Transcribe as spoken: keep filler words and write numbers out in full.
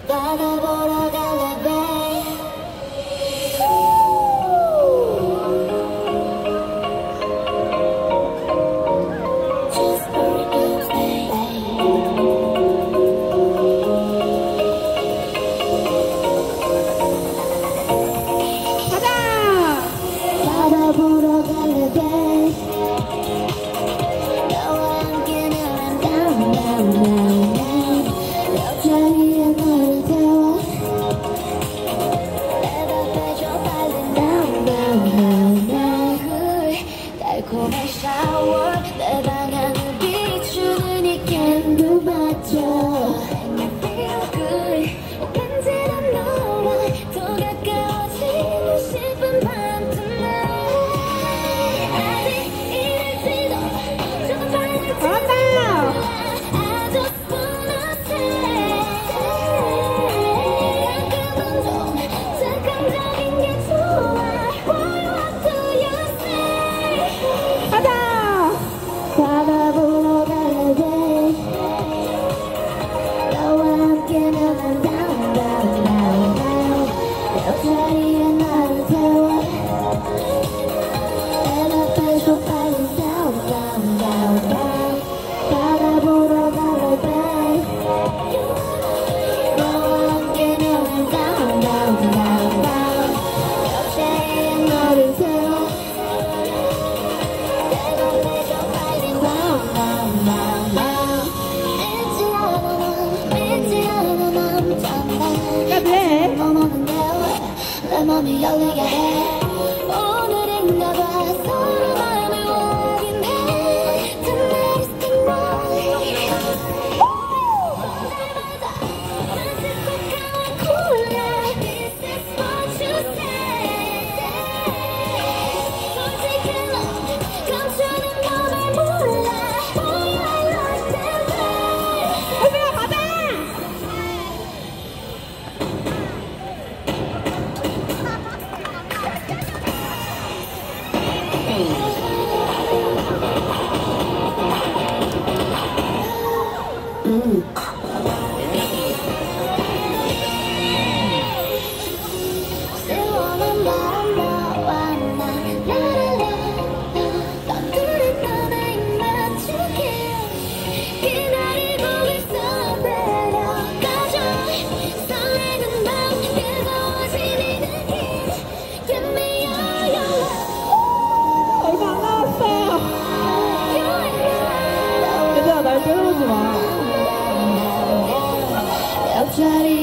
바다 보러 갈래 babe. Just for you babe. 가자! 바다 보러 갈래 babe. 너와 함께면 down down down down. 벽차 위에 너를 태워 내가 빼줘 빨리 down down down down. 달콤한 샤워 내 방향을 비추는 이 캔들 맞춰. Make me feel good. 간지런 너와 더 가까워지고 싶은 밤 tonight. 아직 이럴지도 조금 빨리 잘한다! I just wanna say 가끔은 좀 즉흥적인 게 좋아. What do you say? 가자! 바다 보러 갈래 babe. 너와 함께면 난 down down down down. 옆자리에 나를 태워 내 앞에서 빨리 down down down down. 바다 보러 갈래 babe. 너와 함께면 난 down down down down. 옆자리에 너를 태워 내 앞에서 빨리 down down down down. 믿지 않아 난 믿지 않아 난 정말 야, 그래. 머무는데 왜 내 맘이 열리게 해. 오늘인가 봐 서로 마음을 확인해. Tonight is the night. 날마다 마지막까지 콜라. This is what you say. 솔직해라 감추는 맘을 몰라. Boy I like that way. 혜수야, 가자! 시원한 바람 너와 나 라라라. 난 둘이 떠나 입 맞추길 기다리고 있어. 데려가줘 설레는 밤 뜨거워진 이 느낌. Give me all your love. 얼마 안 남았어! You and I. 얘들아, 날 빼놓지 마. 옆자리